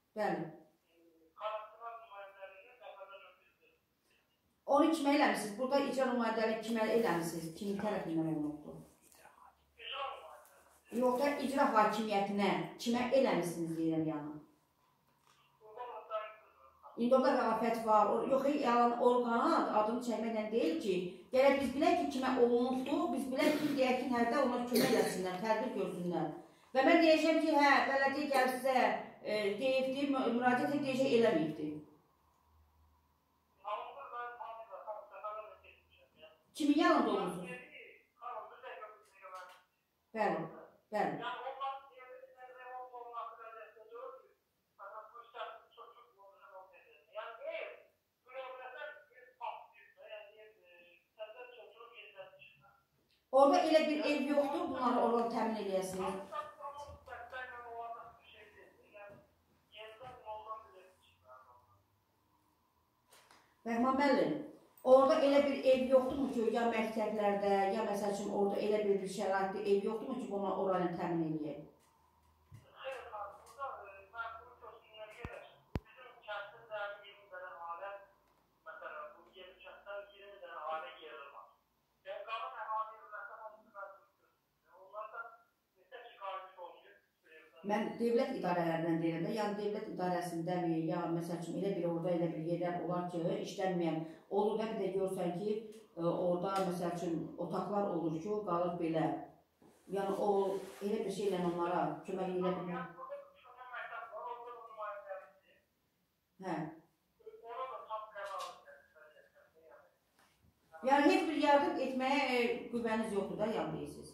Bəli. Onu kimə eləmişsiniz? Burada icra nümayəndəlik kimə eləmişsiniz? Kimin tərəfindən olunubdur? Yox da icra hakimiyyətinə kimə eləmişsiniz deyirəm yəni. İndi orada rəğafət var. Yox, yalan orqan adını çəkməklə deyil ki, gələk biz bilək ki, kimə olunubdur, biz bilək ki, deyək ki, hərdə ona kömək eləsinlər, tədbir görsünlər. Və mən deyəcəm ki, hə, bələdiyyə gəlib sizə deyibdir, müraciət deyəcək eləməyibdir. Kimin yanında olursunuz? Bəli, bəli. Orada elə bir ev yoxdur, bunları oradan təmin edəsiniz. Rəhman müəllim, orada elə bir ev yoxdurmu ki, ya məktəblərdə, ya məsəl üçün orada elə bir şəraitdə ev yoxdurmu ki, bunu oranı təmin edəyək? Mən devlət idarələrindən deyirəm də, yəni devlət idarəsindəmi, ya məsəl üçün elə bir orada elə bir yerlər olar ki, işlənməyən olur da bir də görsən ki, orada məsəl üçün otaqlar olur ki, o qalır belə. Yəni o elə bir şeylə onlara kömək edə bilmir. Hə. Yəni heç bir yardım etməyə qüvvəniz yoxdur da, yəni deyirsiniz.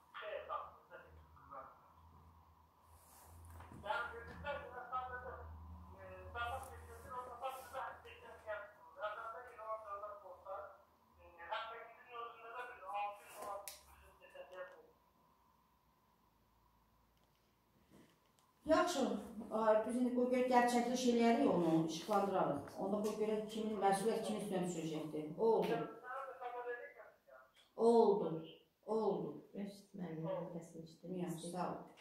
Yaxşı, biz indi qoy görə gerçəkli şeyləri onu işıqlandırarıq. Onda qoy görə kimin məsuliyyət kimin üstünə düşəcəkdir. O oldu. O oldu. O oldu. Mənim kəsmişdir. Yaxşı, sağ ol.